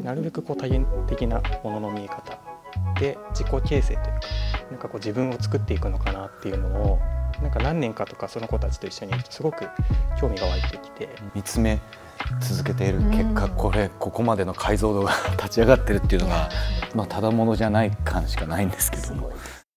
なるべくこう多元的なものの見え方で自己形成というか、なんかこう自分を作っていくのかなっていうのを、なんか何年かとかその子たちと一緒にいるとすごく興味が湧いてきて、 見つめ続けている結果、ここまでの解像度が立ち上がってるっていうのが、まあただものじゃない感しかないんですけども。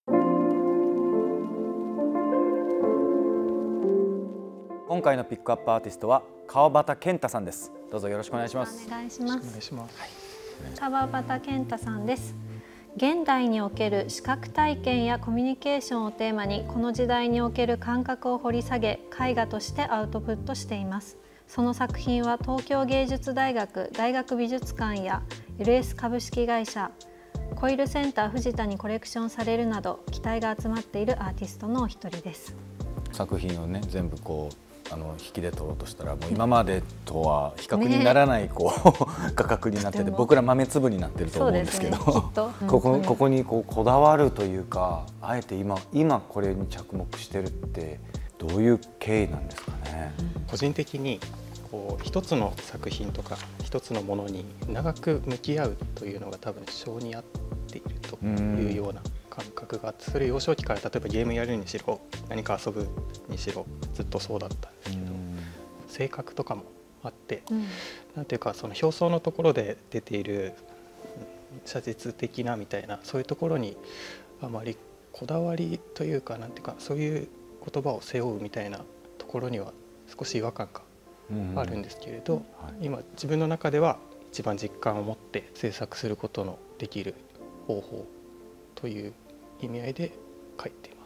今回のピックアップアーティストは川端健太さんです。どうぞよろしくお願いします。 お願いします。 お願いします。 川端健太さんです。現代における視覚体験やコミュニケーションをテーマに、この時代における感覚を掘り下げ、絵画としてアウトプットしています。その作品は東京芸術大学大学美術館や LS 株式会社、コイルセンター藤田にコレクションされるなど、期待が集まっているアーティストのお一人です。 作品をね、全部こう引きで撮ろうとしたら、もう今までとは比較にならないこう、画角になってて、僕ら豆粒になってると思うんですけど、ここにこだわるというか、あえて今これに着目してるってどういう経緯なんですかね。 個人的にこう一つの作品とか一つのものに長く向き合うというのが多分性に合っているというような感覚があって、それ幼少期から例えばゲームやるにしろ何か遊ぶにしろずっとそうだったんですけど、性格とかもあって、なんていうかその表層のところで出ている写実的なみたいな、そういうところにあまりこだわりというか、なんていうかそういう言葉を背負うみたいなところには少し違和感があるんですけれど、今自分の中では一番実感を持って制作することのできる方法という意味合いで書いています。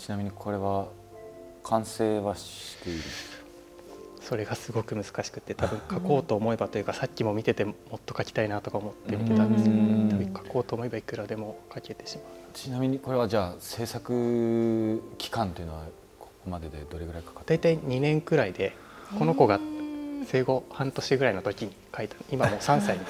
ちなみにこれは完成はしている？ それがすごく難しくて、多分書こうと思えばというか、さっきも見ててもっと書きたいなとか思って見てたんですけど、多分書こうと思えばいくらでも書けてしまう。 ちなみにこれはじゃあ制作期間というのはここまででどれぐらいかかって？ 大体2年くらいで、この子が生後半年ぐらいの時に書いた、今もう3歳に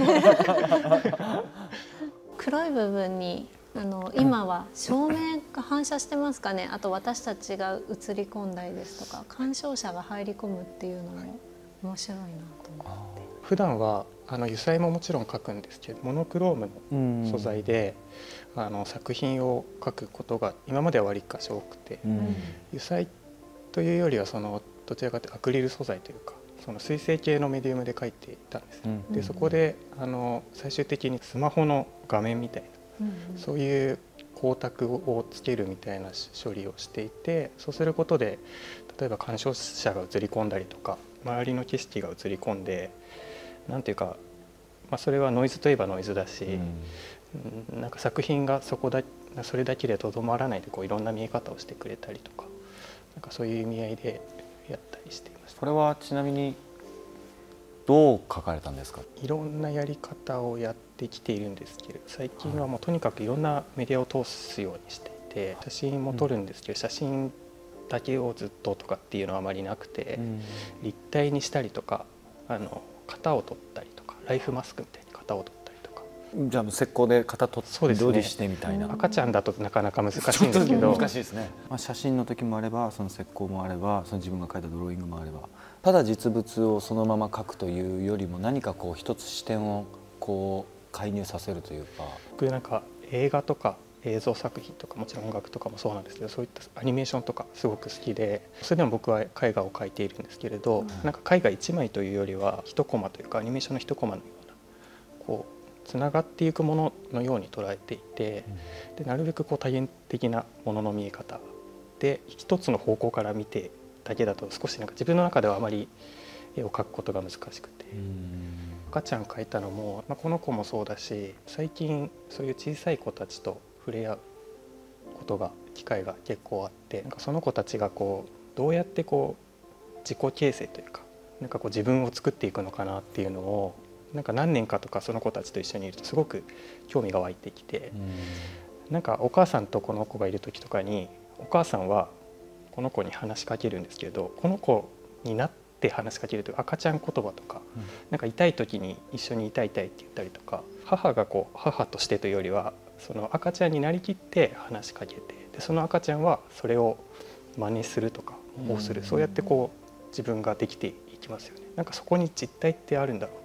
黒い部分に今は照明が反射してますかね。あと私たちが映り込んだりですとか、鑑賞者が入り込むっていうのも面白いなと思って。 普段は油彩ももちろん描くんですけど、モノクロームの素材で作品を描くことが今まではわりかし多くて、油彩というよりはどちらかというとアクリル素材というか、その水性系のメディウムで描いていたんです。でそこで最終的にスマホの画面みたいな、そういう光沢をつけるみたいな処理をしていて、そうすることで例えば鑑賞者が映り込んだりとか、周りの景色が映り込んで、なんていうか、それはノイズといえばノイズだし、なんか作品がそれだけでとどまらないで、こういろんな見え方をしてくれたりとか、なんかそういう意味合いでやったりしていました。 これはちなみにどう書かれたんですか？ いろんなやり方をやってきているんですけど、最近はもうとにかくいろんなメディアを通すようにしていて、写真も撮るんですけど、写真だけをずっととかっていうのはあまりなくて、立体にしたりとか、型を取ったりとか、ライフマスクみたいに型を取ったりとか。 じゃあ石膏で型取って料理してみたいな。 赤ちゃんだとなかなか難しいんですけど、 難しいですね。写真の時もあれば、その石膏もあれば、その自分が描いたドローイングもあれば、ただ実物をそのまま描くというよりも、何かこう一つ視点をこう介入させるというか。 僕なんか映画とか映像作品とか、もちろん音楽とかもそうなんですけど、そういったアニメーションとかすごく好きで、それでも僕は絵画を描いているんですけれど、なんか絵画1枚というよりは1コマというか、アニメーションの1コマのようなこうつながっていくもののように捉えていて、でなるべくこう多元的なものの見え方で、一つの方向から見てだけだと少しなんか自分の中ではあまり絵を描くことが難しくて、赤ちゃん描いたのも、この子もそうだし、最近そういう小さい子たちと触れ合うことが機会が結構あって、なんかその子たちがこうどうやってこう自己形成というか、なんかこう自分を作っていくのかなっていうのを、なんか何年かとかその子たちと一緒にいるとすごく興味が湧いてきて、なんかお母さんとこの子がいる時とかに、お母さんはこの子に話しかけるんですけど、この子になって話しかけるという赤ちゃん言葉とか、なんか痛い時に一緒に痛い痛いって言ったりとか、母がこう母としてというよりは、その赤ちゃんになりきって話しかけて、でその赤ちゃんはそれを真似するとか模倣する、そうやってこう自分ができていきますよね。なんかそこに実体ってあるんだろうというか、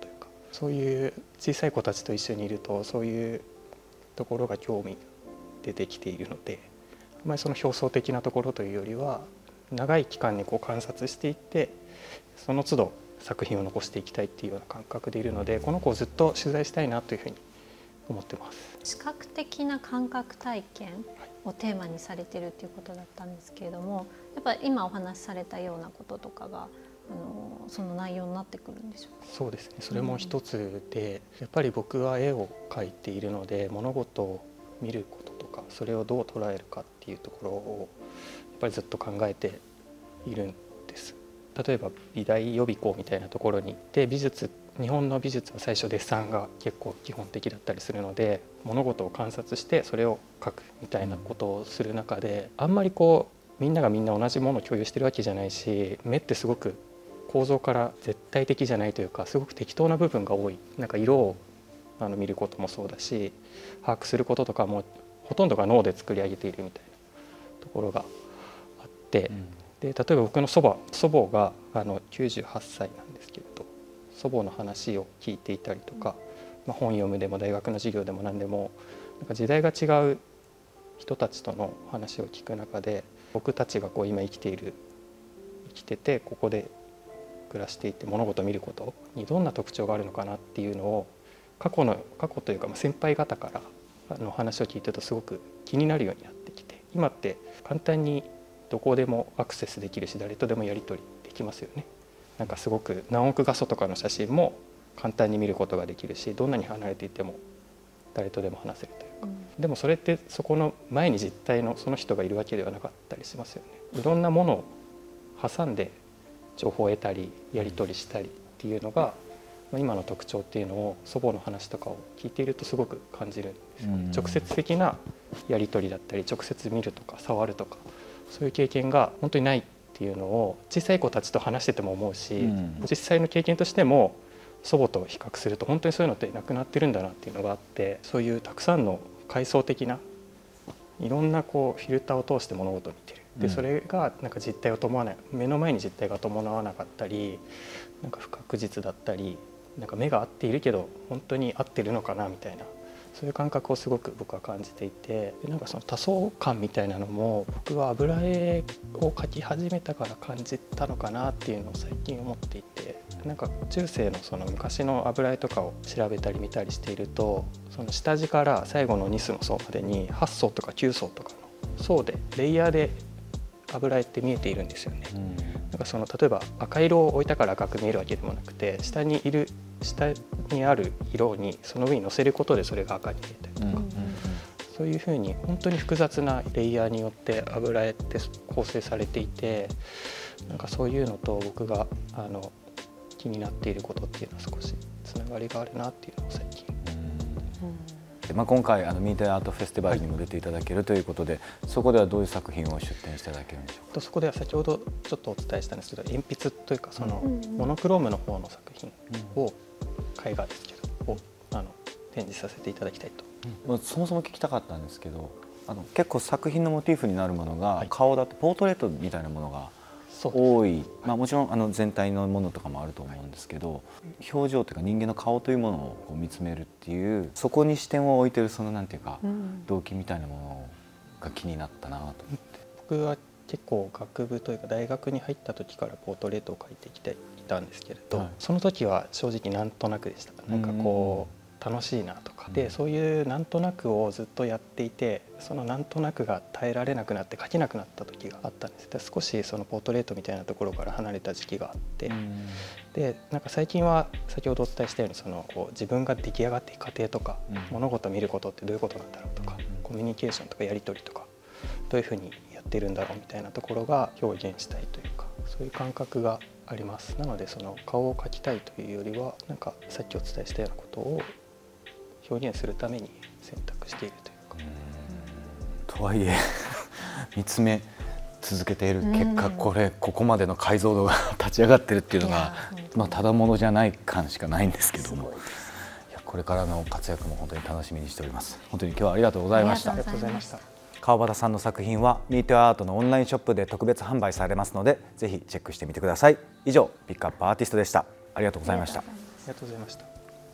そういう小さい子たちと一緒にいるとそういうところが興味出てきているので、あまりその表層的なところというよりは長い期間にこう観察していってその都度作品を残していきたいっていうような感覚でいるので、この子をずっと取材したいなというふうに思ってます。 視覚的な感覚体験をテーマにされているということだったんですけれども、やっぱり今お話しされたようなこととかがその内容になってくるんでしょうか。 そうですね、それも一つで、やっぱり僕は絵を描いているので物事を見ることとかそれをどう捉えるかっていうところをやっぱりずっと考えているんです。例えば美大予備校みたいなところに行って日本の美術は最初デッサンが結構基本的だったりするので、物事を観察してそれを描くみたいなことをする中で、あんまりこうみんながみんな同じものを共有してるわけじゃないし、目ってすごく構造から絶対的じゃないというかすごく適当な部分が多い。なんか色を見ることもそうだし、把握することとかもほとんどが脳で作り上げているみたいなところがあって、で例えば僕の祖母が98歳なんですけれど、祖母の話を聞いていたりとか、本読むでも大学の授業でも何でもなんか時代が違う人たちとの話を聞く中で、僕たちがこう今生きててここで暮らしていて物事を見ることにどんな特徴があるのかなっていうのを過去というか先輩方からの話を聞いてるとすごく気になるようになってきて、今って簡単にどこでもアクセスできるし誰とでもやり取りできますよね。なんかすごく何億画素とかの写真も簡単に見ることができるし、どんなに離れていても誰とでも話せるというか、でもそれってそこの前に実体のその人がいるわけではなかったりしますよね。いろんなものを挟んで情報を得たりやり取りしたりっていうのが今の特徴っていうのを祖母の話とかを聞いているとすごく感じるんですよ。直接的なやり取りだったり直接見るとか触るとかそういう経験が本当にないっていうのを小さい子たちと話してても思うし、実際の経験としても祖母と比較すると本当にそういうのってなくなってるんだなっていうのがあって、そういうたくさんの階層的ないろんなこうフィルターを通して物事を見てる。でそれがなんか実態を伴わない、目の前に実態が伴わなかったり、なんか不確実だったり、なんか目が合っているけど本当に合ってるのかなみたいな、そういう感覚をすごく僕は感じていて、なんかその多層感みたいなのも僕は油絵を描き始めたから感じたのかなっていうのを最近思っていて、なんか中世のその昔の油絵とかを調べたり見たりしていると、その下地から最後のニスの層までに8層とか9層とかの層でレイヤーで油絵って見えているんですよね。なんかその例えば赤色を置いたから赤く見えるわけでもなくて、下にある色にその上に乗せることでそれが赤に見えたりとか、そういうふうに本当に複雑なレイヤーによって油絵って構成されていて、なんかそういうのと僕が気になっていることっていうのは少しつながりがあるなっていうのを最近。 今回ミートアートフェスティバルにも出ていただけるということで、そこではどういう作品を出展していただけるんでしょうか。 そこでは先ほどちょっとお伝えしたんですけど、鉛筆というかそのモノクロームの方の作品を絵画ですけどを展示させていただきたいと。 そもそも聞きたかったんですけど、結構作品のモチーフになるものが顔だってポートレートみたいなものが多い、もちろん全体のものとかもあると思うんですけど、表情というか人間の顔というものをこう見つめるっていう、そこに視点を置いてるそのなんていうか、動機みたいなものが気になったなと思って。 僕は結構学部というか大学に入った時からポートレートを描いてきていたんですけれど、その時は正直なんとなくでした。なんかこう楽しいなとかで、そういうなんとなくをずっとやっていて、そのなんとなくが耐えられなくなって描けなくなった時があったんです。で少しそのポートレートみたいなところから離れた時期があって、でなんか最近は先ほどお伝えしたようにこう自分が出来上がっていく過程とか、物事を見ることってどういうことなんだろうとか、コミュニケーションとかやり取りとかどういうふうにやってるんだろうみたいなところが表現したいというか、そういう感覚があります。なのでその顔を描きたいというよりは、なんかさっきお伝えしたようなことを表現するために選択しているというか。 とはいえ見つめ続けている結果、ここまでの解像度が立ち上がってるっていうのがただものじゃない感しかないんですけども、これからの活躍も本当に楽しみにしております。本当に今日はありがとうございました。 ありがとうございました。 川端さんの作品はミートアートのオンラインショップで特別販売されますので、ぜひチェックしてみてください。以上ピックアップアーティストでした。ありがとうございました。 ありがとうございました。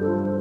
した。